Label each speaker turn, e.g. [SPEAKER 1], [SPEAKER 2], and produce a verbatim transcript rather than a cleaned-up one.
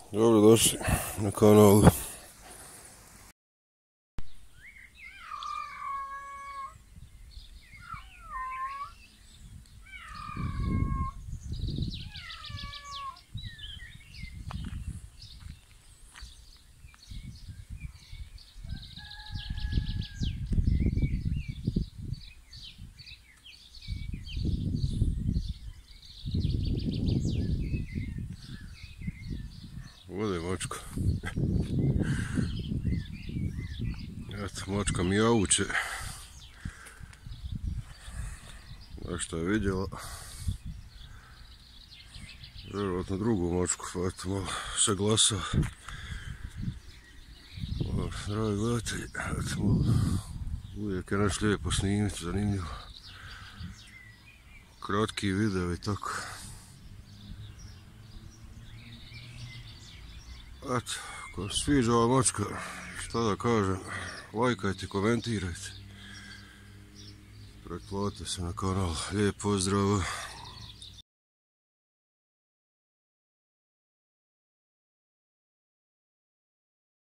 [SPEAKER 1] Dobrodošli na kanalu. Ovdje je mačka. Eto, mačka mijauče. Nešto je vidjela. Vjerovatno drugu mačku, pa eto malo se glasa. Dragi gledatelji, eto malo uvijek je nešto lijepo snimiti, zanimljivo. Kratki video i tako. Eto, ako se sviđa ova mačka, šta da kažem, lajkajte, komentirajte, pretplatite se na kanal, lijep pozdrav.